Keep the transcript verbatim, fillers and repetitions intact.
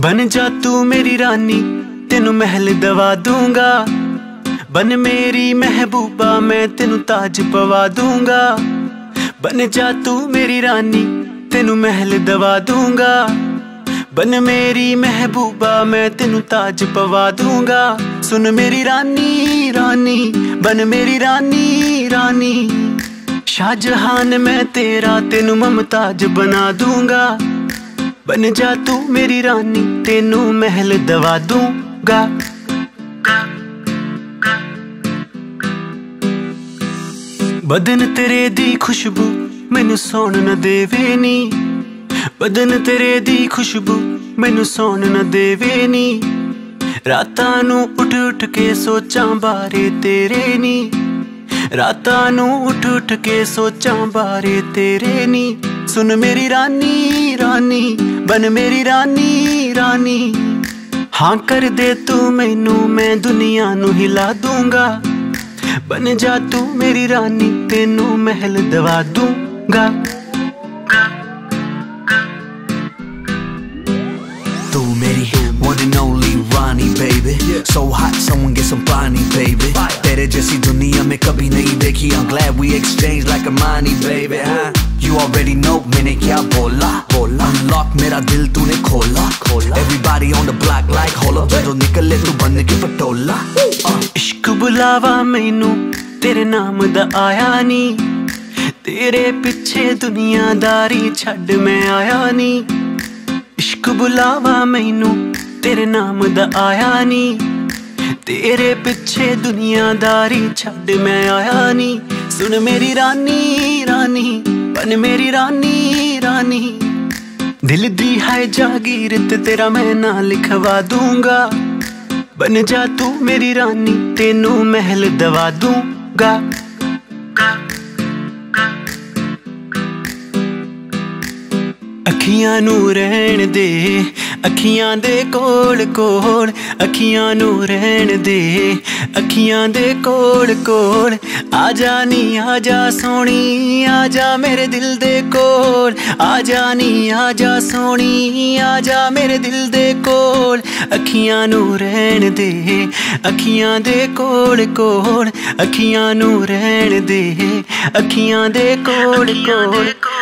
बन जा तू मेरी रानी, तेनू महल दवा दूंगा। बन मेरी महबूबा, मैं तेनू ताज पवा दूंगा। बन जा तू मेरी रानी, तेनू महल दवा दूंगा। बन मेरी महबूबा, मैं तेनू ताज पवा दूंगा। सुन मेरी रानी रानी, बन मेरी रानी रानी। शाहजहान मैं तेरा, तेनू मुमताज बना दूंगा। बन जा तू मेरी रानी, तेनू महल दवा दूंगा। बदन तेरे दी खुशबू मैनू सौण न देवे नी। बदन तेरे दी खुशबू मैनू सौण न देवे नी। रातां नू उठ उठ के सोचां बारे तेरे नी। रातां नू उठ उठ के सोचां बारे तेरे नी। सुन मेरी रानी रानी, बन मेरी रानी रानी। हाँ कर दे तू मैनू, मैं दुनिया नू हिला दूंगा। बन जा तू मेरी रानी, तेनू महल दवा दूंगा। तू मेरी one and only Rani baby, so hot someone get some पानी baby। तेरे जैसी दुनिया में कभी नहीं देखी, I'm glad we exchange like a money baby। हाँ you already know मैंने क्या बोला बोला। Unlock मेरा दिल तूने खोला खोला। Everybody on the block like hold up, ਜਦੋਂ निकले तू बन के पटोला। इश्क बुलावा मैनू तेरे नाम दा आया नी। तेरे पिछे दुनियादारी छड्ड मैं आया नी। इश्क बुलावा मैनू तेरे नाम दा आया नी। तेरे पिछे दुनियादारी छड्ड मैं आया नी। सुन मेरी रानी रानी, बन मेरी रानी रानी। दिल दी है जागीर ते तेरा मैं ना लिखवा दूंगा। बन जा तू मेरी रानी, तेनू महल दवा दूंगा। अखियां नू रहन दे, अखियां दे कोल कोल। अखियां नू रहन दे, अखियां दे कोल कोल। आजा नी आजा सोनी, आजा मेरे दिल दे कोल। आजा नी आजा सोनी, आजा मेरे दिल दे कोल। अखियां नू रहन दे, अखियां दे कोल कोल। अखियां नू रहन दे, अखियां दे कोल कोल।